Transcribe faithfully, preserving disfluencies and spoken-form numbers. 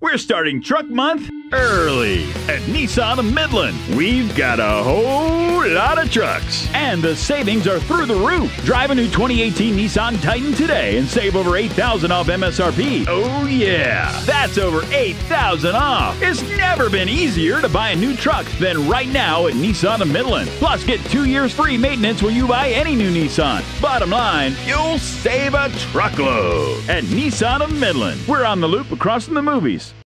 We're starting Truck Month early at Nissan of Midland. We've got a whole lot of trucks, and the savings are through the roof. Drive a new twenty eighteen Nissan Titan today and save over eight thousand dollars off M S R P. Oh yeah, that's over eight thousand dollars off. It's never been easier to buy a new truck than right now at Nissan of Midland. Plus, get two years free maintenance when you buy any new Nissan. Bottom line, you'll save a truckload at Nissan of Midland. We're on the loop across from the movies.